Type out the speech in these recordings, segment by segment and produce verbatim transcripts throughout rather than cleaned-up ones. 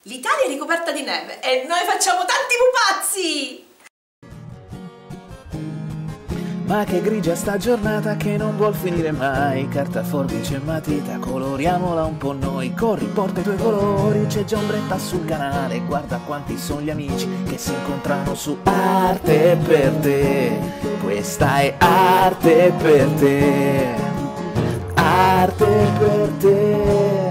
L'Italia è ricoperta di neve e noi facciamo tanti pupazzi! Ma che grigia sta giornata che non vuol finire mai. Carta, forbice e matita, coloriamola un po' noi. Corri, porta i tuoi colori, c'è già ombretta sul canale. Guarda quanti sono gli amici che si incontrano su Arte per te. Questa è arte per te. Arte per te.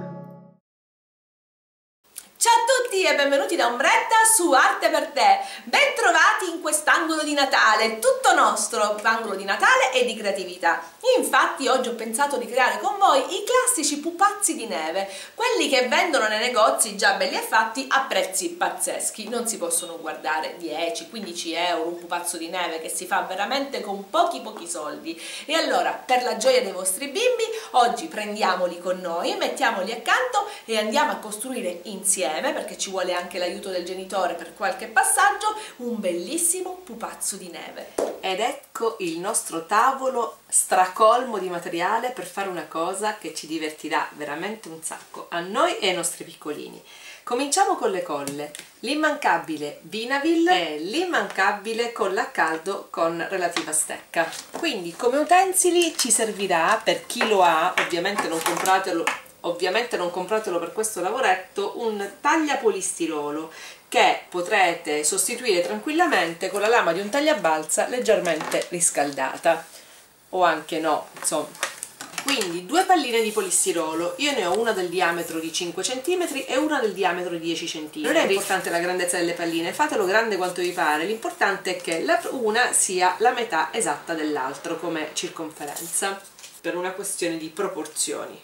Ciao a tutti e benvenuti da Ombretta su Arte per te. Ben trovati in quest'angolo di Natale, tutto nostro, angolo di Natale e di creatività. Infatti oggi ho pensato di creare con voi i classici pupazzi di neve, quelli che vendono nei negozi già belli e fatti a prezzi pazzeschi. Non si possono guardare dieci quindici euro un pupazzo di neve che si fa veramente con pochi pochi soldi. E allora, per la gioia dei vostri bimbi, oggi prendiamoli con noi, mettiamoli accanto e andiamo a costruire insieme, perché ci vuole anche l'aiuto del genitore per qualche passaggio, un bellissimo pupazzo di neve. Ed ecco il nostro tavolo stracolmo di materiale per fare una cosa che ci divertirà veramente un sacco, a noi e ai nostri piccolini. Cominciamo con le colle, l'immancabile Vinaville e l'immancabile colla a caldo con relativa stecca. Quindi come utensili ci servirà, per chi lo ha, ovviamente non compratelo Ovviamente non compratelo per questo lavoretto, un tagliapolistirolo che potrete sostituire tranquillamente con la lama di un tagliabalza leggermente riscaldata, o anche no, insomma. Quindi due palline di polistirolo, io ne ho una del diametro di cinque centimetri e una del diametro di dieci centimetri. Non è importante la grandezza delle palline, fatelo grande quanto vi pare, l'importante è che la una sia la metà esatta dell'altro come circonferenza, per una questione di proporzioni.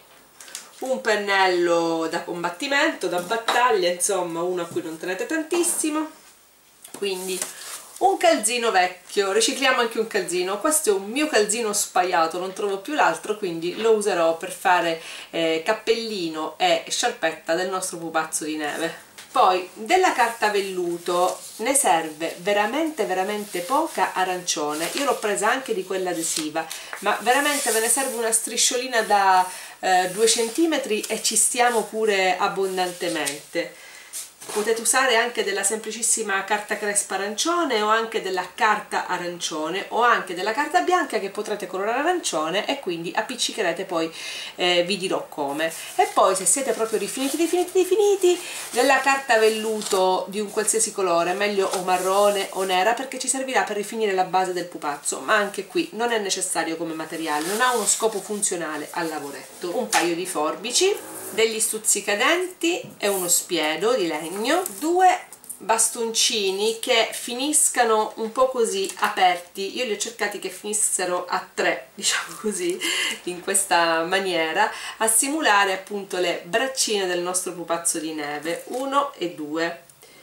Un pennello da combattimento, da battaglia, insomma uno a cui non tenete tantissimo, quindi un calzino vecchio, ricicliamo anche un calzino, questo è un mio calzino spaiato, non trovo più l'altro, quindi lo userò per fare eh, cappellino e sciarpetta del nostro pupazzo di neve. Poi della carta velluto ne serve veramente veramente poca arancione, io l'ho presa anche di quella adesiva, ma veramente ve ne serve una strisciolina da eh, due centimetri e ci stiamo pure abbondantemente. Potete usare anche della semplicissima carta crespa arancione o anche della carta arancione o anche della carta bianca che potrete colorare arancione e quindi appiccicherete, poi eh, vi dirò come. E poi se siete proprio rifiniti rifiniti rifiniti della carta velluto di un qualsiasi colore, meglio o marrone o nera, perché ci servirà per rifinire la base del pupazzo, ma anche qui non è necessario come materiale, non ha uno scopo funzionale al lavoretto. Un paio di forbici, degli stuzzicadenti e uno spiedo di legno, due bastoncini che finiscano un po' così aperti, io li ho cercati che finissero a tre, diciamo così, in questa maniera, a simulare appunto le braccine del nostro pupazzo di neve, uno e due,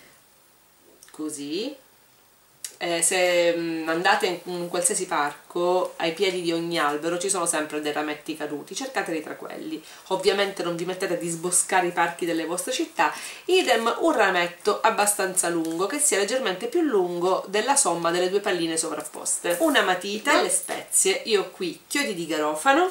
così. Eh, se mh, andate in un qualsiasi parco, ai piedi di ogni albero ci sono sempre dei rametti caduti, cercateli tra quelli. Ovviamente non vi mettete a disboscare i parchi delle vostre città, idem un rametto abbastanza lungo, che sia leggermente più lungo della somma delle due palline sovrapposte, una matita, delle spezie, io ho qui chiodi di garofano,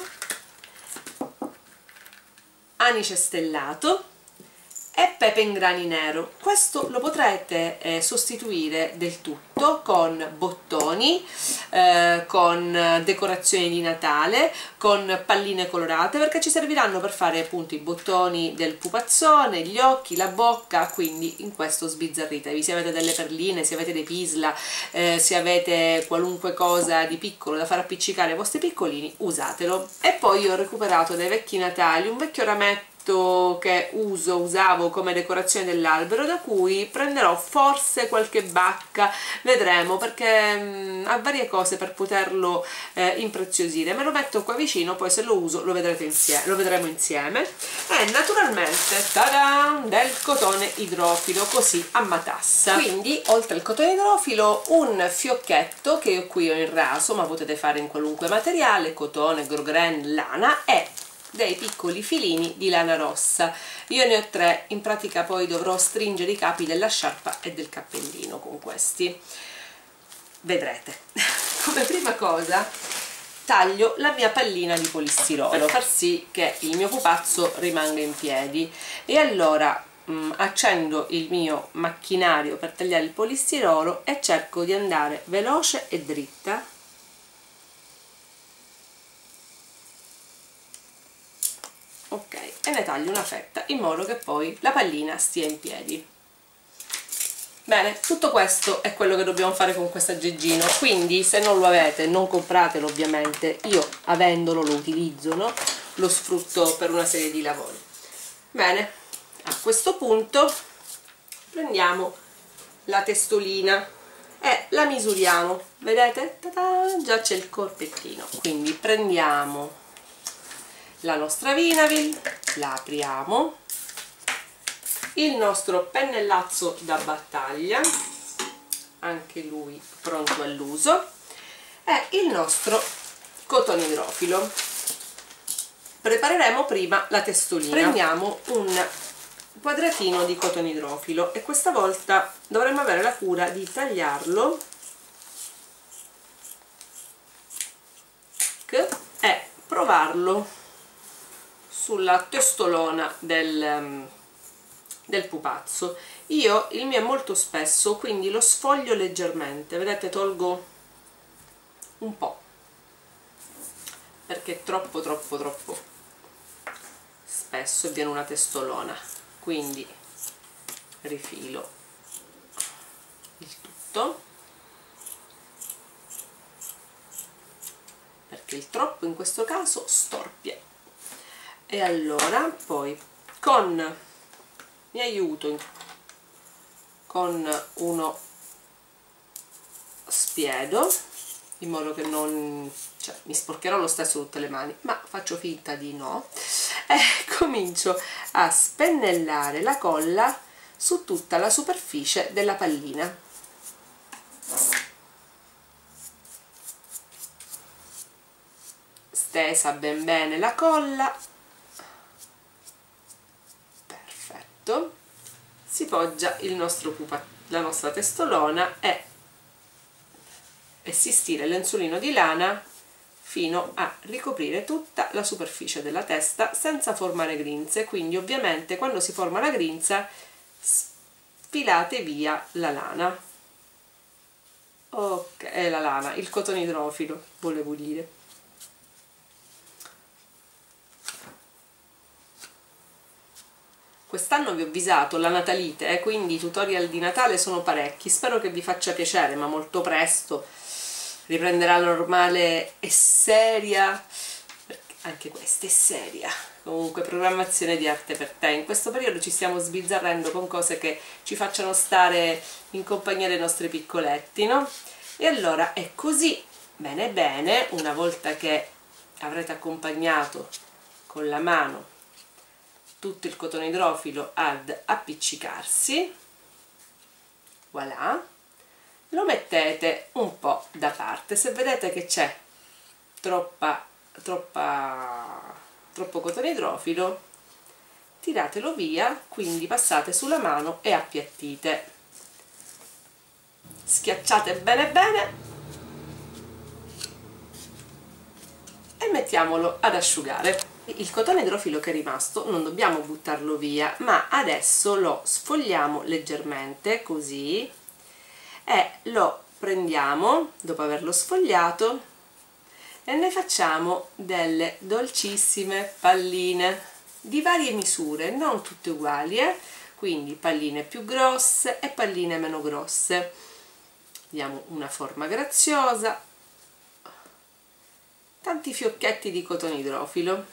anice stellato e pepe in grani nero. Questo lo potrete eh, sostituire del tutto con bottoni, eh, con decorazioni di Natale, con palline colorate, perché ci serviranno per fare appunto i bottoni del pupazzone, gli occhi, la bocca, quindi in questo sbizzarritevi. Se avete delle perline, se avete dei pisla, eh, se avete qualunque cosa di piccolo da far appiccicare ai vostri piccolini, usatelo. E poi io ho recuperato dai vecchi Natali un vecchio rametto che uso, usavo come decorazione dell'albero, da cui prenderò forse qualche bacca, vedremo, perché mh, ha varie cose per poterlo eh, impreziosire. Me lo metto qua vicino, poi se lo uso lo vedrete insieme, lo vedremo insieme. E naturalmente tada, del cotone idrofilo, così a matassa. Quindi oltre al cotone idrofilo un fiocchetto che io qui ho in raso, ma potete fare in qualunque materiale, cotone, grosgrain, lana, e dei piccoli filini di lana rossa. Io ne ho tre, in pratica poi dovrò stringere i capi della sciarpa e del cappellino con questi, vedrete. Come prima cosa taglio la mia pallina di polistirolo per far sì che il mio pupazzo rimanga in piedi, e allora mh, accendo il mio macchinario per tagliare il polistirolo e cerco di andare veloce e dritta, ok, e ne taglio una fetta in modo che poi la pallina stia in piedi. Bene, tutto questo è quello che dobbiamo fare con questo aggeggino, quindi se non lo avete non compratelo, ovviamente io avendolo lo utilizzo, no? Lo sfrutto per una serie di lavori. Bene, a questo punto prendiamo la testolina e la misuriamo, vedete? Ta-da! Già c'è il corpettino, quindi prendiamo la nostra Vinavil, la apriamo, il nostro pennellazzo da battaglia, anche lui pronto all'uso, e il nostro cotone idrofilo. Prepareremo prima la testolina. Prendiamo un quadratino di cotone idrofilo e questa volta dovremo avere la cura di tagliarlo e provarlo sulla testolona del del pupazzo. Io il mio è molto spesso, quindi lo sfoglio leggermente, vedete, tolgo un po' perché è troppo troppo troppo spesso e viene una testolona, quindi rifilo il tutto perché il troppo in questo caso storpia. E allora poi con mi aiuto con uno spiedo in modo che non, cioè, mi sporcherò lo stesso tutte le mani, ma faccio finta di no, e comincio a spennellare la colla su tutta la superficie della pallina. Stesa ben bene la colla, si poggia il nostro pupa, la nostra testolona e, e si stira il lenzuolino di lana fino a ricoprire tutta la superficie della testa senza formare grinze. Quindi ovviamente quando si forma la grinza sfilate via la lana, ok, è la lana, il cotone idrofilo volevo dire. Quest'anno vi ho avvisato la natalite, eh, quindi i tutorial di Natale sono parecchi, spero che vi faccia piacere, ma molto presto riprenderà la normale e seria, anche questa è seria, comunque programmazione di Arte per Te. In questo periodo ci stiamo sbizzarrendo con cose che ci facciano stare in compagnia dei nostri piccoletti, no? E allora è così, bene bene, una volta che avrete accompagnato con la mano tutto il cotone idrofilo ad appiccicarsi, voilà, lo mettete un po' da parte. Se vedete che c'è troppa, troppa, troppo cotone idrofilo, tiratelo via, quindi passate sulla mano e appiattite, schiacciate bene bene e mettiamolo ad asciugare. Il cotone idrofilo che è rimasto non dobbiamo buttarlo via, ma adesso lo sfogliamo leggermente così e lo prendiamo dopo averlo sfogliato e ne facciamo delle dolcissime palline di varie misure, non tutte uguali, eh? Quindi palline più grosse e palline meno grosse. Diamo una forma graziosa, tanti fiocchetti di cotone idrofilo.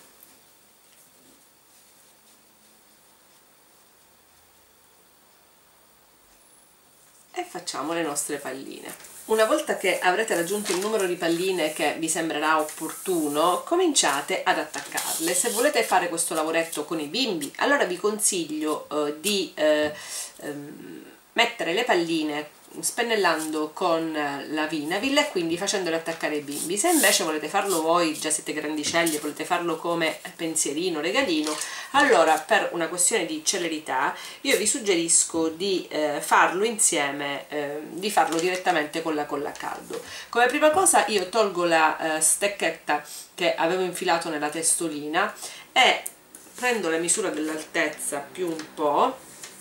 E facciamo le nostre palline. Una volta che avrete raggiunto il numero di palline che vi sembrerà opportuno, cominciate ad attaccarle. Se volete fare questo lavoretto con i bimbi, allora vi consiglio eh, di eh, ehm, mettere le palline spennellando con la Vinavil e quindi facendole attaccare ai bimbi. Se invece volete farlo voi, già siete grandicelli, volete farlo come pensierino, regalino, allora per una questione di celerità io vi suggerisco di eh, farlo insieme, eh, di farlo direttamente con la colla a caldo. Come prima cosa io tolgo la eh, stecchetta che avevo infilato nella testolina e prendo la misura dell'altezza più un po',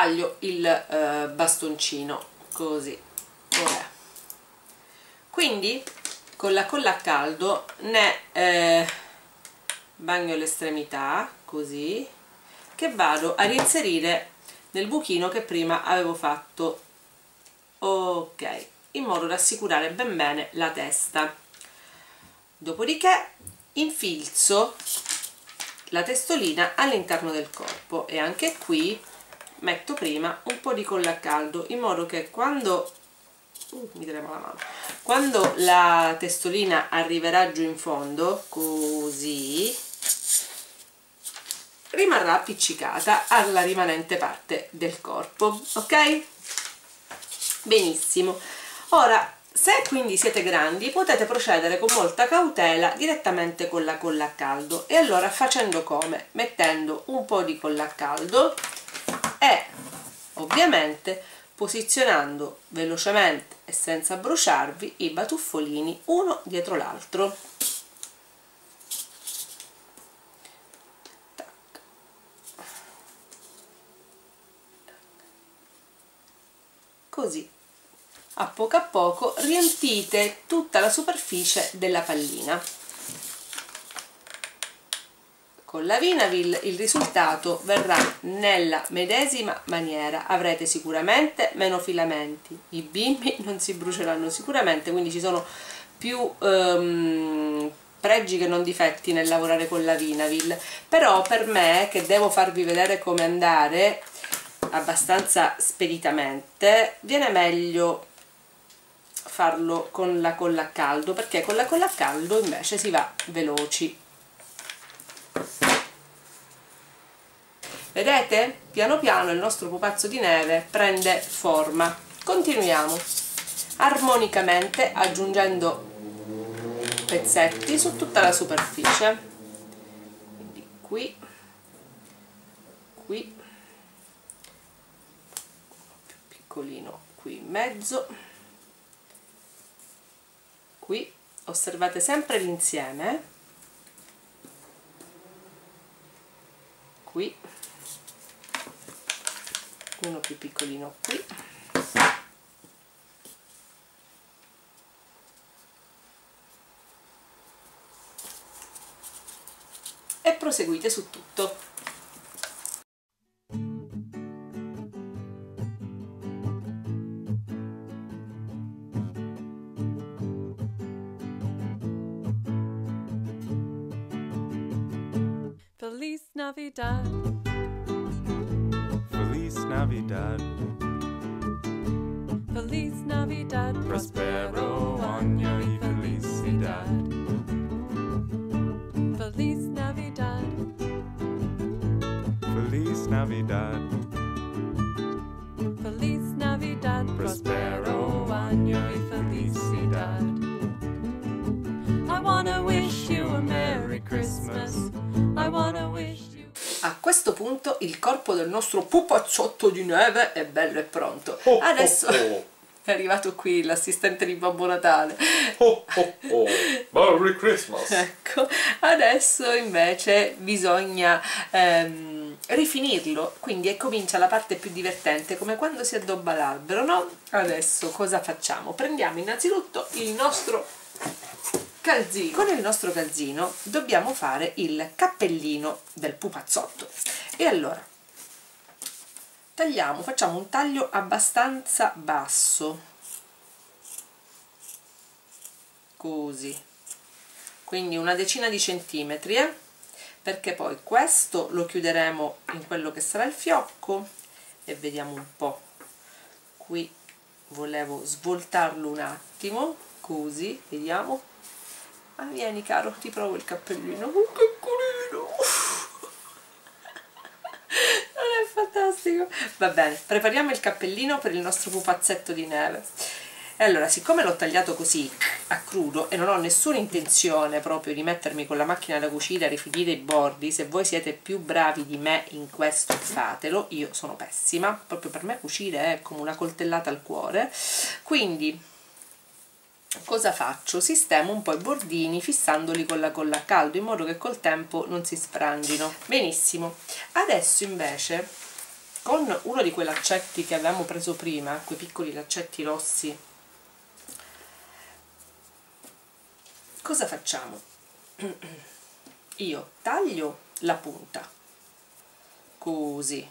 taglio il eh, bastoncino così. Ora. Quindi con la colla a caldo ne eh, bagno l'estremità così, che vado a reinserire nel buchino che prima avevo fatto, ok, in modo da assicurare ben bene la testa. Dopodiché infilzo la testolina all'interno del corpo e anche qui metto prima un po' di colla a caldo, in modo che quando uh, mi trema la mano, quando la testolina arriverà giù in fondo così, rimarrà appiccicata alla rimanente parte del corpo, ok? Benissimo. Ora, se quindi siete grandi, potete procedere con molta cautela direttamente con la colla a caldo, e allora facendo come? Mettendo un po' di colla a caldo e ovviamente posizionando velocemente e senza bruciarvi i batuffolini uno dietro l'altro. Così, a poco a poco riempite tutta la superficie della pallina. Con la Vinavil il risultato verrà nella medesima maniera, avrete sicuramente meno filamenti, i bimbi non si bruceranno sicuramente, quindi ci sono più um, pregi che non difetti nel lavorare con la Vinavil. Però per me, che devo farvi vedere come andare abbastanza speditamente, viene meglio farlo con la colla a caldo, perché con la colla a caldo invece si va veloci. Vedete? Piano piano il nostro pupazzo di neve prende forma. Continuiamo armonicamente aggiungendo pezzetti su tutta la superficie, quindi qui, qui, più piccolino qui in mezzo, qui. Osservate sempre l'insieme, qui, uno più piccolino qui, e proseguite su tutto. Feliz Navidad. Feliz Navidad, Feliz Navidad. prospero año y felicidad. Feliz Navidad. Feliz Navidad, Feliz Navidad. prospero año y felicidad. I wanna wish you a Merry Christmas. I wanna wish you. A questo punto il corpo del nostro pupazzotto di neve è bello e pronto. Oh, Adesso oh, oh. è arrivato qui l'assistente di Babbo Natale. Oh, oh, oh. Merry Christmas! Ecco, adesso invece bisogna ehm, rifinirlo, quindi e comincia la parte più divertente, come quando si addobba l'albero, no? Adesso cosa facciamo? Prendiamo innanzitutto il nostro calzino. Con il nostro calzino dobbiamo fare il cappellino del pupazzotto, e allora tagliamo, facciamo un taglio abbastanza basso, così, quindi una decina di centimetri, eh? Perché poi questo lo chiuderemo in quello che sarà il fiocco, e vediamo un po', qui volevo svoltarlo un attimo, così, vediamo. Ah, vieni caro, ti provo il cappellino. Oh, che carino! Non è fantastico? Va bene, prepariamo il cappellino per il nostro pupazzetto di neve. E allora, siccome l'ho tagliato così a crudo e non ho nessuna intenzione proprio di mettermi con la macchina da cucire a rifinire i bordi, se voi siete più bravi di me in questo fatelo, io sono pessima, proprio per me cucire è come una coltellata al cuore. Quindi cosa faccio? Sistemo un po' i bordini fissandoli con la colla a caldo, in modo che col tempo non si sfrangino. Benissimo. Adesso invece con uno di quei laccetti che avevamo preso prima, quei piccoli laccetti rossi, cosa facciamo? Io taglio la punta così,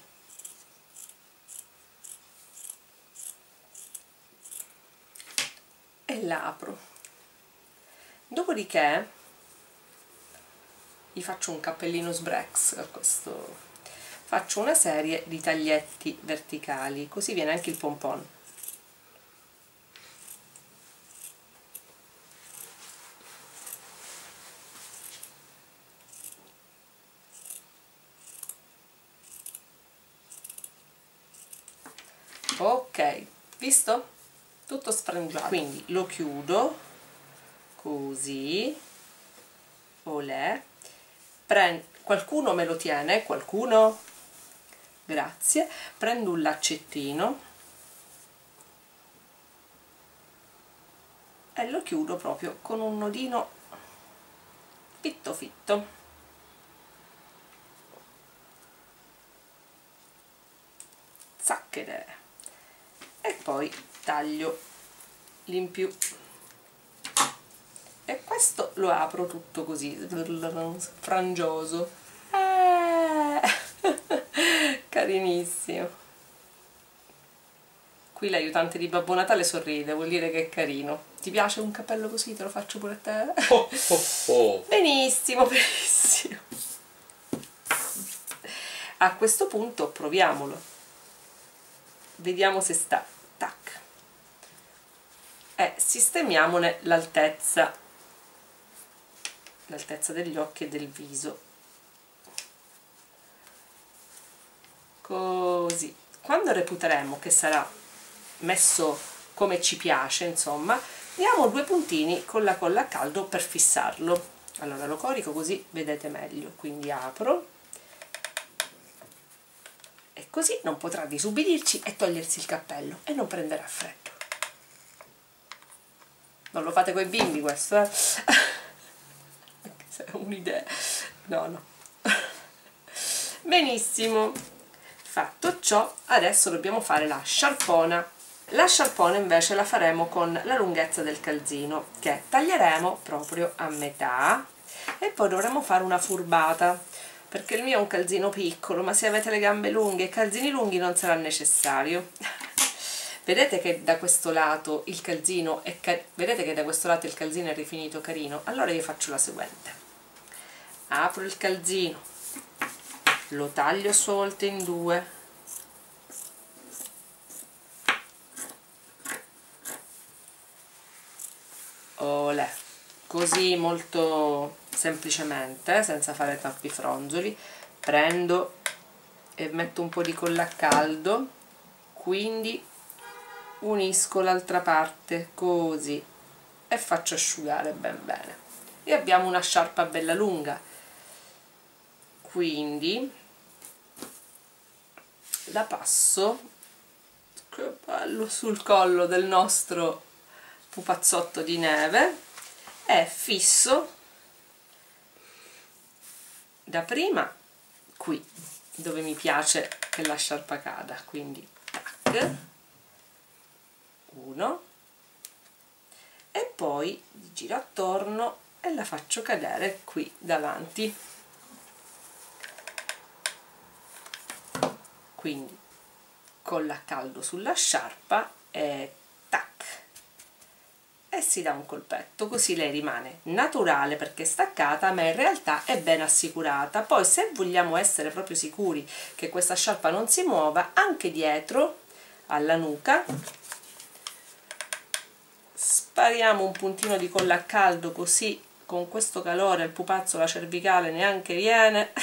e la apro, dopodiché gli faccio un cappellino sbrex a questo. Faccio una serie di taglietti verticali, così viene anche il pompon. Ok, visto? Tutto sfrangiato. Quindi lo chiudo così, olè. Prendo, qualcuno me lo tiene, qualcuno? Grazie. Prendo un laccettino e lo chiudo proprio con un nodino fitto fitto. Zacchede. E poi taglio l'impiù. E questo lo apro tutto così, frangioso. Eh. Carinissimo. Qui l'aiutante di Babbo Natale sorride, vuol dire che è carino. Ti piace un cappello così? Te lo faccio pure a te? Oh, oh, oh. Benissimo, benissimo. A questo punto proviamolo. Vediamo se sta. Tac. E sistemiamone l'altezza. L'altezza degli occhi e del viso. Così. Quando reputeremo che sarà messo come ci piace, insomma, diamo due puntini con la colla a caldo per fissarlo. Allora lo corico così vedete meglio, quindi apro e così non potrà disubbidirci e togliersi il cappello e non prenderà freddo. Non lo fate coi bimbi questo, eh? È un'idea. No, no. Benissimo. Fatto ciò, adesso dobbiamo fare la sciarpona. La sciarpona invece la faremo con la lunghezza del calzino, che taglieremo proprio a metà, e poi dovremo fare una furbata, perché il mio è un calzino piccolo, ma se avete le gambe lunghe e calzini lunghi non sarà necessario. Vedete che da questo lato il calzino è vedete che da questo lato il calzino è rifinito carino? Allora io faccio la seguente: apro il calzino, lo taglio a sua volta in due, olè, così molto semplicemente, senza fare troppi fronzoli. Prendo e metto un po' di colla a caldo, quindi unisco l'altra parte così e faccio asciugare ben bene, e abbiamo una sciarpa bella lunga. Quindi la passo, che bello, sul collo del nostro pupazzotto di neve e fisso dapprima qui dove mi piace che la sciarpa cada, quindi tac, uno, e poi giro attorno e la faccio cadere qui davanti. Quindi colla a caldo sulla sciarpa e tac, e si dà un colpetto, così lei rimane naturale perché è staccata, ma in realtà è ben assicurata. Poi se vogliamo essere proprio sicuri che questa sciarpa non si muova, anche dietro alla nuca spariamo un puntino di colla a caldo, così con questo calore il pupazzo, la cervicale neanche viene.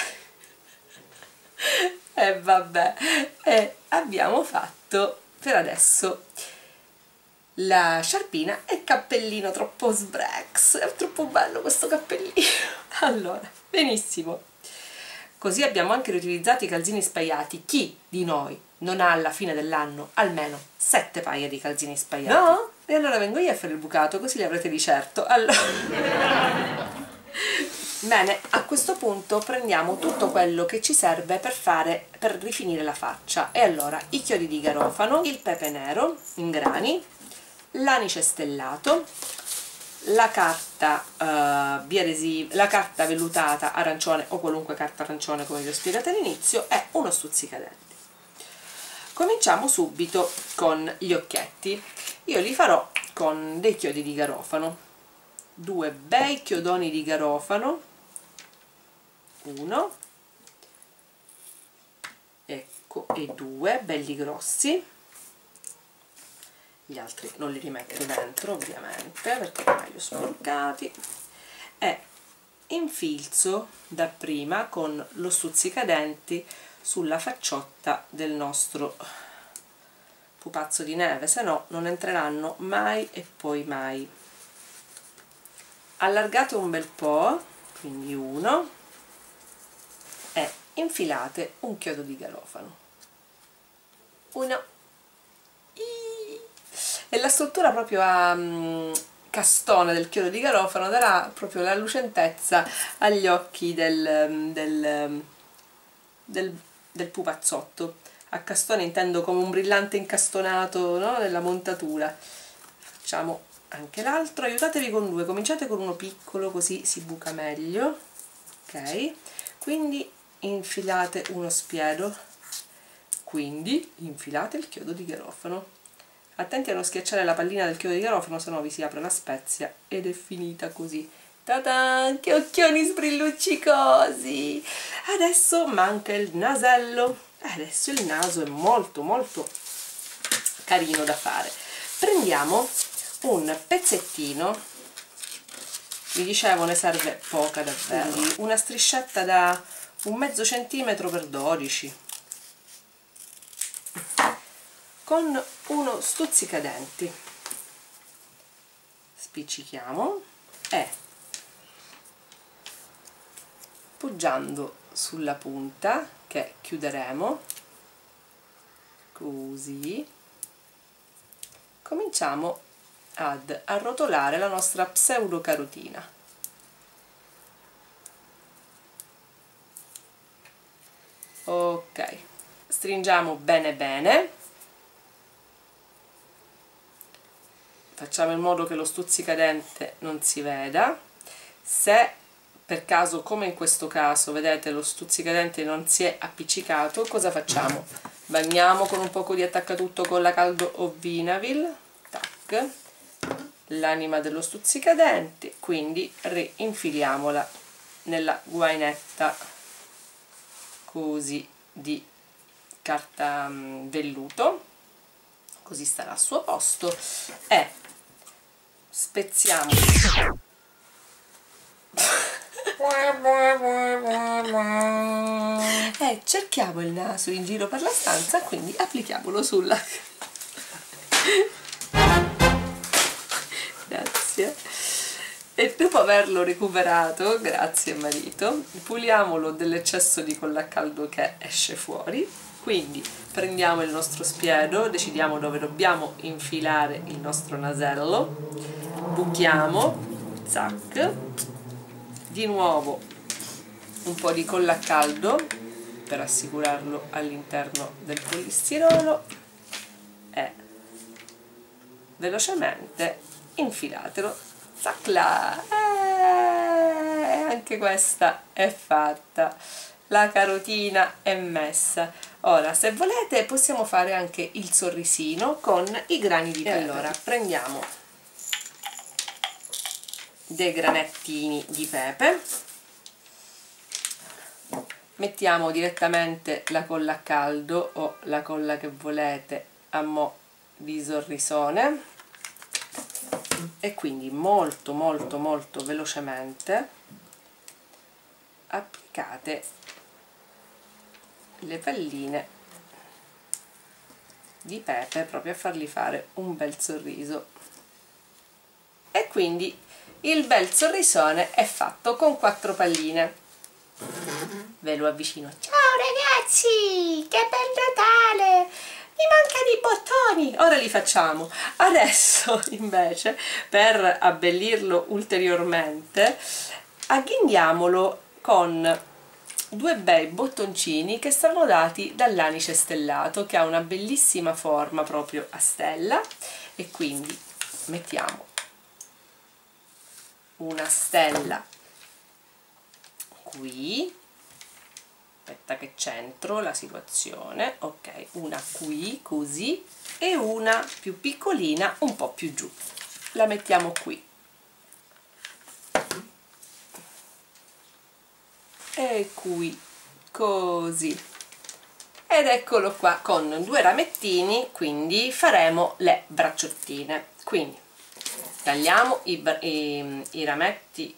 E vabbè, e abbiamo fatto per adesso la sciarpina e il cappellino troppo sbrex. È troppo bello questo cappellino. Allora, benissimo, così abbiamo anche riutilizzato i calzini spaiati. Chi di noi non ha alla fine dell'anno almeno sette paia di calzini spaiati? No? E allora vengo io a fare il bucato, così li avrete di certo. Allora Bene, a questo punto prendiamo tutto quello che ci serve per fare, per rifinire la faccia. E allora i chiodi di garofano, il pepe nero in grani, l'anice stellato, la carta uh, biadesiva, la carta vellutata arancione o qualunque carta arancione come vi ho spiegato all'inizio, e uno stuzzicadenti. Cominciamo subito con gli occhietti. Io li farò con dei chiodi di garofano, due bei chiodoni di garofano, uno, ecco, e due belli grossi. Gli altri non li rimetto dentro ovviamente perché ormai li ho sporcati, e infilzo dapprima con lo stuzzicadenti sulla facciotta del nostro pupazzo di neve, se no non entreranno mai e poi mai. Allargate un bel po', quindi uno, e infilate un chiodo di garofano, uno, e la struttura proprio a um, castone del chiodo di garofano darà proprio la lucentezza agli occhi del, del, del, del pupazzotto. A castone intendo come un brillante incastonato, no? Nella montatura. Facciamo anche l'altro, aiutatevi con due, cominciate con uno piccolo così si buca meglio, ok? Quindi infilate uno spiedo, quindi infilate il chiodo di garofano. Attenti a non schiacciare la pallina del chiodo di garofano, se no vi si apre la spezia ed è finita così. Ta-da! Che occhioni sbrilluccicosi! Adesso manca il nasello. Adesso il naso è molto molto carino da fare. Prendiamo un pezzettino, vi dicevo ne serve poca davvero, una striscetta da un mezzo centimetro per dodici, con uno stuzzicadenti, spiccichiamo e poggiando sulla punta che chiuderemo così, cominciamo ad arrotolare la nostra pseudocarotina. Ok, stringiamo bene bene, facciamo in modo che lo stuzzicadente non si veda. Se per caso, come in questo caso, vedete lo stuzzicadente non si è appiccicato, cosa facciamo? Bagniamo con un poco di attaccatutto con la Caldo o Vinavil, tac, l'anima dello stuzzicadente, quindi reinfiliamola nella guainetta così di carta um, velluto, così starà al suo posto, e spezziamo e cerchiamo il naso in giro per la stanza, quindi applichiamolo sulla grazie, e dopo averlo recuperato, grazie marito, puliamolo dell'eccesso di collacaldo che esce fuori. Quindi prendiamo il nostro spiedo, decidiamo dove dobbiamo infilare il nostro nasello, buchiamo, zac, di nuovo un po' di collacaldo per assicurarlo all'interno del polistirolo e velocemente infilatelo, zac là, e anche questa è fatta, la carotina è messa. Ora, se volete possiamo fare anche il sorrisino con i grani di pepe. Allora prendiamo dei granettini di pepe, mettiamo direttamente la colla a caldo o la colla che volete a mo' di sorrisone, e quindi molto molto molto velocemente applicate le palline di pepe proprio a fargli fare un bel sorriso, e quindi il bel sorrisone è fatto con quattro palline. Ve lo avvicino. Ciao ragazzi, che bel Natale! Mi manca di bottoni! Ora li facciamo. Adesso invece, per abbellirlo ulteriormente, Agghindiamolo con due bei bottoncini che saranno dati dall'anice stellato, che ha una bellissima forma proprio a stella, e quindi mettiamo una stella qui, aspetta che centro la situazione, ok, una qui così e una più piccolina un po' più giù, la mettiamo qui e qui così, ed eccolo qua con due ramettini. Quindi faremo le bracciottine, quindi tagliamo i, i, i rametti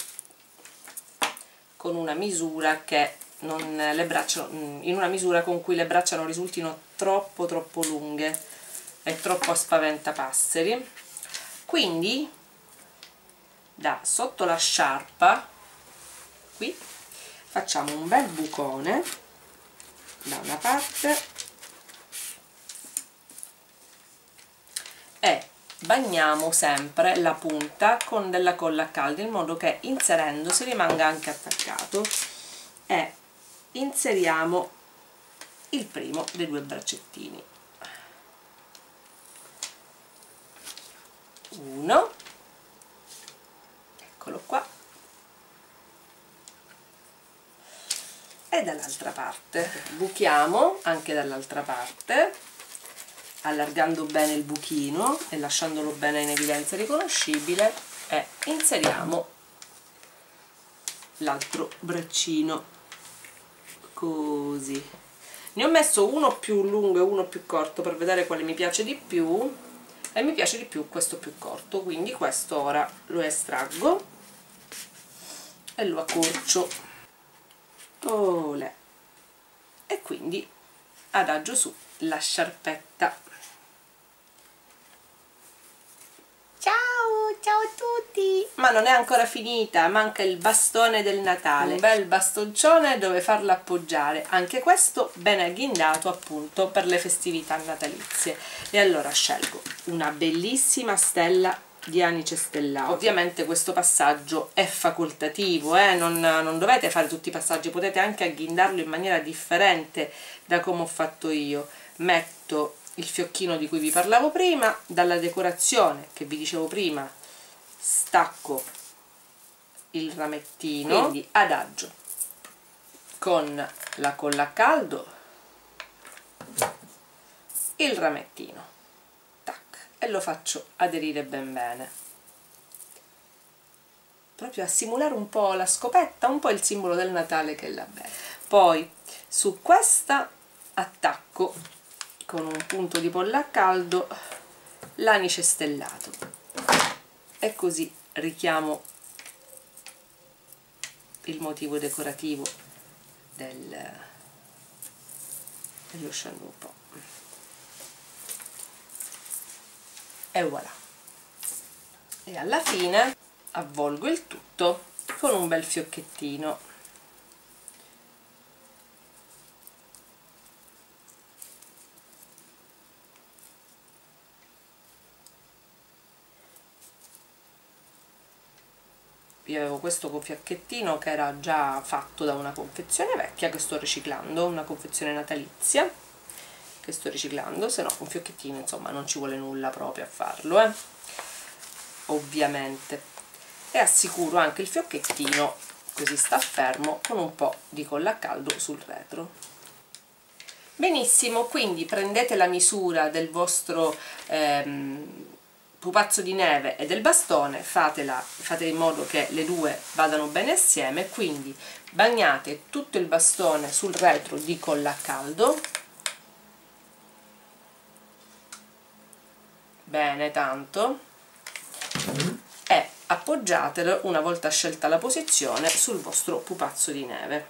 con una misura che non le braccia, in una misura con cui le braccia non risultino troppo troppo lunghe e troppo a spaventapasseri. Quindi da sotto la sciarpa qui facciamo un bel bucone da una parte e bagniamo sempre la punta con della colla calda, in modo che inserendo si rimanga anche attaccato, e inseriamo il primo dei due braccettini, uno, eccolo qua, e dall'altra parte buchiamo anche dall'altra parte, allargando bene il buchino e lasciandolo bene in evidenza riconoscibile, e inseriamo l'altro braccino così. Ne ho messo uno più lungo e uno più corto per vedere quale mi piace di più, e mi piace di più questo più corto, quindi questo ora lo estraggo e lo accorcio. Olè. E quindi adagio su la sciarpetta. Ciao, ciao a tutti! Ma non è ancora finita, manca il bastone del Natale, un bel bastoncione dove farlo appoggiare, anche questo ben agghindato appunto per le festività natalizie. E allora scelgo una bellissima stella di anice stellato. Ovviamente questo passaggio è facoltativo, eh? non, non dovete fare tutti i passaggi, potete anche agghindarlo in maniera differente da come ho fatto io. Metto il fiocchino di cui vi parlavo prima, dalla decorazione che vi dicevo prima stacco il ramettino, quindi adagio con la colla a caldo il ramettino, e lo faccio aderire ben bene, proprio a simulare un po' la scopetta, un po' il simbolo del Natale che è la bella. Poi su questa attacco con un punto di polla a caldo l'anice stellato, e così richiamo il motivo decorativo del, dello sciannuppo. E voilà, e alla fine avvolgo il tutto con un bel fiocchettino. Io avevo questo fiocchettino che era già fatto da una confezione vecchia che sto riciclando, una confezione natalizia che sto riciclando, se no un fiocchettino insomma non ci vuole nulla proprio a farlo, eh? Ovviamente. E assicuro anche il fiocchettino così sta fermo con un po' di colla a caldo sul retro. Benissimo, quindi prendete la misura del vostro ehm, pupazzo di neve e del bastone, fatela, fate in modo che le due vadano bene assieme, quindi bagnate tutto il bastone sul retro di colla a caldo, bene tanto, e appoggiatelo una volta scelta la posizione sul vostro pupazzo di neve,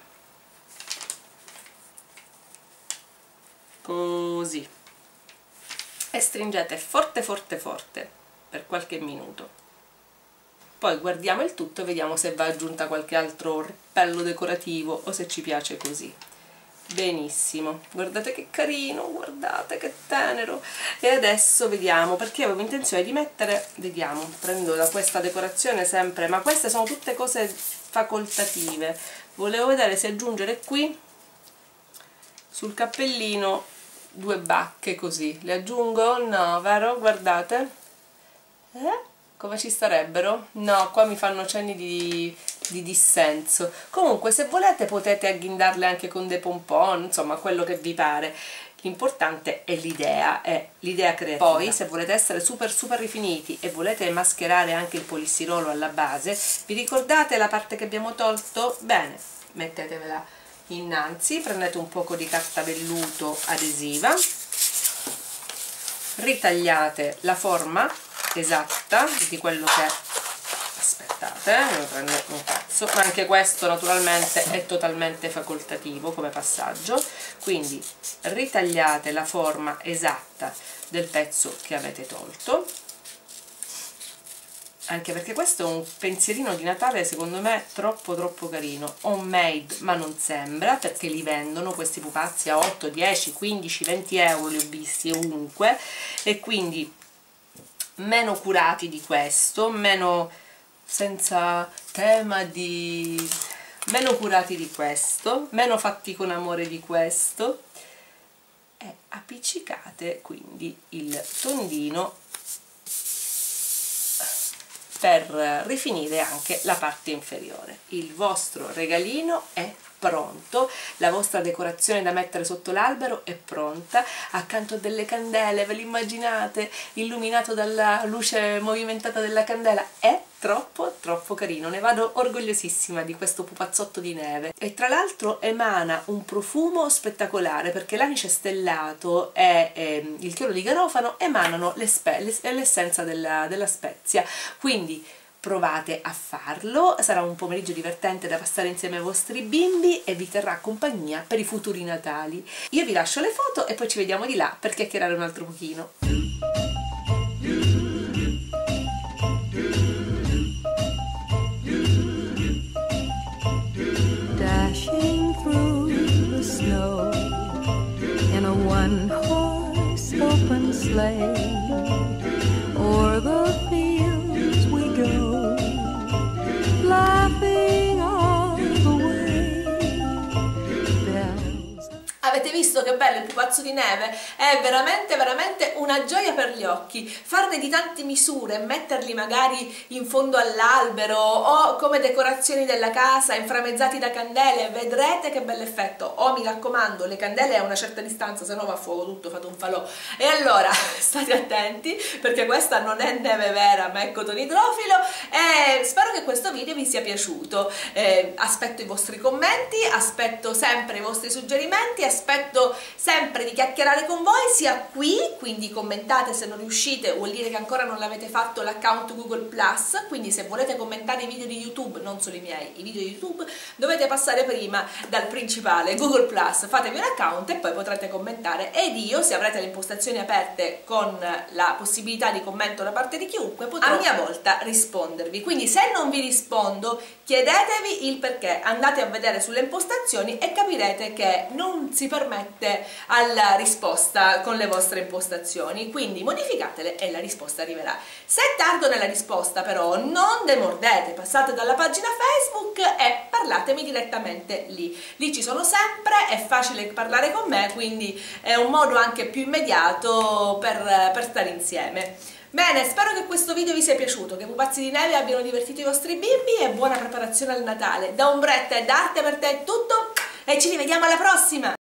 così, e stringete forte forte forte per qualche minuto. Poi guardiamo il tutto e vediamo se va aggiunta qualche altro orpello decorativo o se ci piace così. benissimo. Guardate che carino, guardate che tenero. E adesso vediamo, perché avevo intenzione di mettere, vediamo, prendo da questa decorazione sempre, ma queste sono tutte cose facoltative. Volevo vedere se aggiungere qui sul cappellino due bacche così. Le aggiungo? No, vero? Guardate. Eh? Come ci starebbero? No, qua mi fanno cenni di, di dissenso. Comunque, se volete potete agghindarle anche con dei pompon, insomma, quello che vi pare. L'importante è l'idea, è l'idea creativa. Poi, se volete essere super super rifiniti e volete mascherare anche il polistirolo alla base, vi ricordate la parte che abbiamo tolto? Bene, mettetevela innanzi, prendete un poco di carta velluto adesiva, ritagliate la forma esatta di quello che, aspettate, ne prendo un pezzo, ma anche questo naturalmente è totalmente facoltativo come passaggio, quindi ritagliate la forma esatta del pezzo che avete tolto, anche perché questo è un pensierino di Natale secondo me troppo troppo carino, homemade ma non sembra, perché li vendono questi pupazzi a otto, dieci, quindici, venti euro, li ho visti ovunque, e quindi meno curati di questo, meno senza tema di meno curati di questo, meno fatti con amore di questo, e appiccicate quindi il tondino per rifinire anche la parte inferiore. Il vostro regalino è pronto, la vostra decorazione da mettere sotto l'albero è pronta, accanto a delle candele, ve l'immaginate, illuminato dalla luce movimentata della candela, è troppo troppo carino, ne vado orgogliosissima di questo pupazzotto di neve. E tra l'altro emana un profumo spettacolare, perché l'anice stellato e eh, il chiodo di garofano emanano l'essenza della, della spezia, quindi provate a farlo, sarà un pomeriggio divertente da passare insieme ai vostri bimbi e vi terrà compagnia per i futuri Natali. Io vi lascio le foto e poi ci vediamo di là per chiacchierare un altro pochino. Dashing through the snow in a one-horse open sleigh, o'er the fields we go, laughing all the way. Bells. Avete visto che bello il pupazzo di neve? È veramente veramente una gioia per gli occhi. Farne di tante misure, metterli magari in fondo all'albero o come decorazioni della casa, inframmezzati da candele, vedrete che bell'effetto. Oh, mi raccomando, le candele a una certa distanza, se no va a fuoco tutto, fate un falò. E allora state attenti, perché questa non è neve vera ma è cotone idrofilo, e spero che questo video vi sia piaciuto. Eh, aspetto i vostri commenti, aspetto sempre i vostri suggerimenti, aspetto sempre di chiacchierare con voi, sia qui, quindi commentate, se non riuscite vuol dire che ancora non l'avete fatto l'account Google Plus, quindi se volete commentare i video di YouTube, non solo i miei, i video di YouTube, dovete passare prima dal principale Google Plus, fatevi un account e poi potrete commentare, ed io, se avrete le impostazioni aperte con la possibilità di commento da parte di chiunque, potrò a mia volta rispondervi. Quindi se non vi rispondo, chiedetevi il perché, andate a vedere sulle impostazioni e capirete che non si permette alla risposta con le vostre impostazioni, quindi modificatele e la risposta arriverà. Se è tardo nella risposta però non demordete, passate dalla pagina Facebook e parlatemi direttamente lì, lì ci sono sempre, è facile parlare con me, quindi è un modo anche più immediato per, per stare insieme. Bene, spero che questo video vi sia piaciuto, che i pupazzi di neve abbiano divertito i vostri bimbi e buona preparazione al Natale. Da Ombretta e da Arte per te è tutto e ci rivediamo alla prossima!